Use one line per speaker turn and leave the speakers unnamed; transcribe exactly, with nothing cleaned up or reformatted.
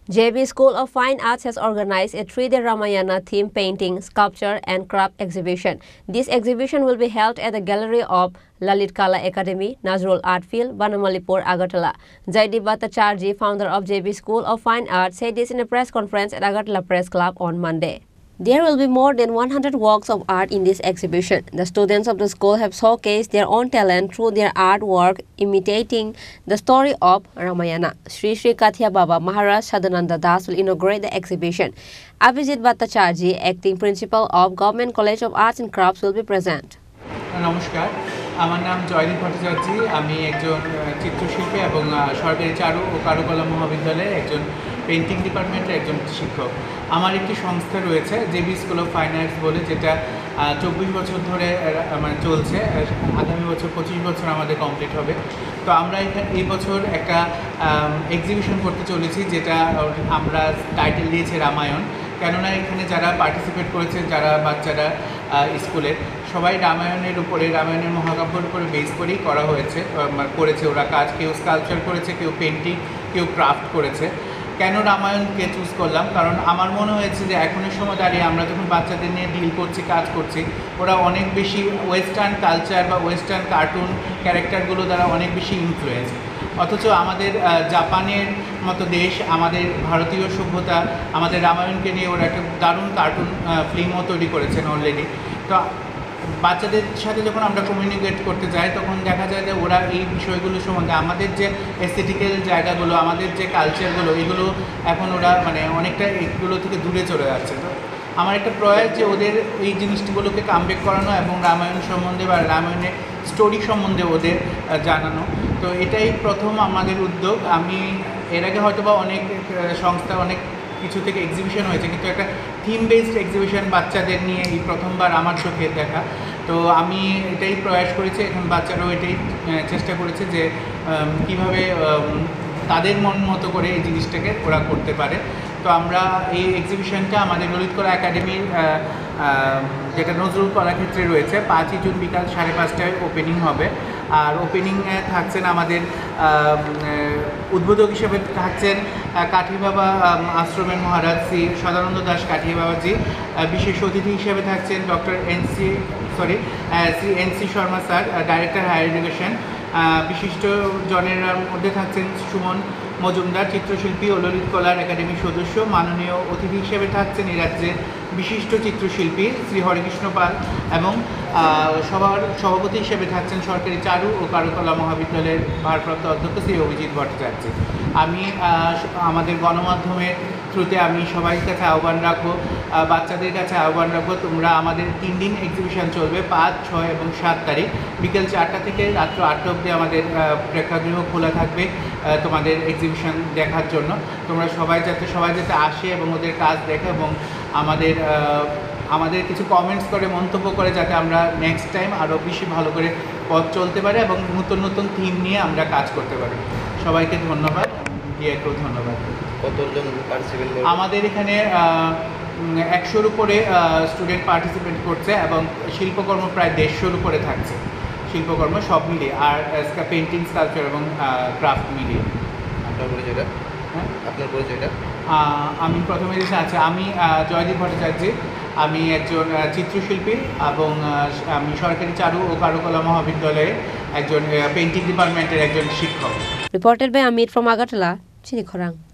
J B School of Fine Arts has organized a three-day Ramayana theme painting, sculpture and craft exhibition. This exhibition will be held at the gallery of Lalit Kala Academy, Nazrul Art Field, Banamalipur, Agartala. Jaideep Bhattacharjee, founder of J B School of Fine Arts, said this in a press conference at Agartala Press Club on Monday. There will be more than one hundred works of art in this exhibition. The students of the school have showcased their own talent through their artwork imitating the story of Ramayana. Sri Sri Kathia Baba Maharaj Sadananda Das will inaugurate the exhibition. Abhijit Bhattacharjee, acting principal of Government College of Arts and Crafts, will be present.
নমস্কার, আমার নাম জয়দীপ ভট্টাচার্য। আমি একজন চিত্রশিল্পী এবং সরকারি চারু ও কারুকলা মহাবিদ্যালয়ের একজন পেইন্টিং ডিপার্টমেন্টের একজন শিক্ষক। আমার একটি সংস্থা রয়েছে J B school of fine arts বলে, যেটা চব্বিশ বছর ধরে মানে চলছে। আগামী বছর পঁচিশ বছর আমাদের কমপ্লিট হবে। তো আমরা এখানে এই বছর একটা এক্সিবিশন করতে চলেছি, যেটা আমরা টাইটেল দিয়েছি রামায়ণ। কেননা এখানে যারা পার্টিসিপেট করেছে, যারা বাচ্চারা স্কুলের, সবাই রামায়ণের উপরে, রামায়ণের মহাকাব্যের উপরে বেস করেই করা হয়েছে করেছে ওরা কাজ। কেউ স্কাল্পচার করেছে, কেউ পেন্টিং, কেউ ক্রাফট করেছে। কেন রামায়ণকে চুজ করলাম? কারণ আমার মনে হয়েছে যে এখনের সময় দাঁড়িয়ে আমরা যখন বাচ্চাদের নিয়ে ডিল করছি, কাজ করছি, ওরা অনেক বেশি ওয়েস্টার্ন কালচার বা ওয়েস্টার্ন কার্টুন ক্যারেক্টারগুলো দ্বারা অনেক বেশি ইনফ্লুয়েন্স। অথচ আমাদের জাপানের মতো দেশ, আমাদের ভারতীয় সভ্যতা, আমাদের রামায়ণকে নিয়ে ওরা একটা দারুণ কার্টুন ফিল্মও তৈরি করেছেন অলরেডি। তো বাচ্চাদের সাথে যখন আমরা কমিউনিকেট করতে যাই, তখন দেখা যায় যে ওরা এই বিষয়গুলো সম্বন্ধে, আমাদের যে এস্থেটিক্যাল জায়গাগুলো, আমাদের যে কালচারগুলো, এগুলো এখন ওরা মানে অনেকটা এগুলো থেকে দূরে চলে যাচ্ছে। তো আমার একটা প্রয়াস যে ওদের এই জিনিসগুলোকে কামব্যাক করানো এবং রামায়ণ সম্বন্ধে বা রামায়ণের স্টোরি সম্বন্ধে ওদের জানানো। তো এটাই প্রথম আমাদের উদ্যোগ। আমি এর আগে হয়তো বা অনেক সংস্থা, অনেক কিছু থেকে এক্সিবিশন হয়েছে, কিন্তু একটা থিম বেসড এক্সিবিশন বাচ্চাদের নিয়ে এই প্রথমবার আমার চোখে দেখা। তো আমি এটাই প্রয়াস করেছি, এখন বাচ্চারাও এটাই চেষ্টা করেছে যে কীভাবে তাদের মন মতো করে এই জিনিসটাকে ওরা করতে পারে। তো আমরা এই এক্সিবিশনটা আমাদের ললিত কলা একাডেমির, যেটা নজরুল কলাক্ষেত্রে রয়েছে, পাঁচই জুন বিকাল সাড়ে পাঁচটায় ওপেনিং হবে। আর ওপেনিংয়ে থাকছেন আমাদের উদ্বোধক হিসেবে থাকছেন কাঠি বাবা আশ্রমের মহারাজ শ্রী সদানন্দ দাস কাঠি বাবাজি। বিশেষ অতিথি হিসেবে থাকছেন doctor N C sorry Shri N C Sharma sir, director higher education. বিশিষ্ট জনের মধ্যে থাকছেন সুমন মজুমদার, চিত্রশিল্পী ও ললিত কলার একাডেমির সদস্য। মাননীয় অতিথি হিসেবে থাকছেন এই রাজ্যের বিশিষ্ট চিত্রশিল্পী শ্রী হরেকৃষ্ণ পাল, এবং সবার সভাপতি হিসেবে থাকছেন সরকারি চারু ও কারুকলা মহাবিদ্যালয়ের ভারপ্রাপ্ত অধ্যক্ষ শ্রী অভিজিৎ ভট্টাচার্য। আমি আমাদের গণমাধ্যমের থ্রুতে আমি সবাই কাছে আহ্বান রাখবো, বাচ্চাদের কাছে আহ্বান রাখবো, তোমরা আমাদের তিন দিন এক্সিবিশন চলবে, পাঁচ, ছয় এবং সাত তারিখ বিকেল চারটা থেকে রাত্র আটটা অবধি আমাদের প্রেক্ষাগৃহ খোলা থাকবে তোমাদের এক্সিবিশন দেখার জন্য। তোমরা সবাই যাতে সবাই যাতে আসে এবং ওদের কাজ দেখে এবং আমাদের আমাদের কিছু কমেন্টস করে, মন্তব্য করে, যাতে আমরা নেক্সট টাইম আরও বেশি ভালো করে পথ চলতে পারি এবং নতুন নতুন থিম নিয়ে আমরা কাজ করতে পারি। সবাইকে ধন্যবাদ, দিয়াকেও ধন্যবাদ।
কতজন পার্টিসিপেট? আমাদের
এখানে একশোর উপরে স্টুডেন্ট পার্টিসিপেট করছে এবং শিল্পকর্ম প্রায় দেড়শোর উপরে থাকছে, শিল্পকর্ম সব মিলিয়ে, আর পেন্টিং, স্কাল্পচার এবং ক্রাফট মিলিয়ে।
আপনার পরিচয়টা? হ্যাঁ, আপনার পরিচয়টা?
আমি প্রথমে যেটা আছে, আমি জয়দীপ ভট্টাচার্য। আমি একজন চিত্রশিল্পী এবং আমি সরকারি চারু ও কারুকলা মহাবিদ্যালয়ে একজন পেইন্টিং ডিপার্টমেন্টের একজন শিক্ষক।
Reported by Amit from Agartala, Chinikhorang.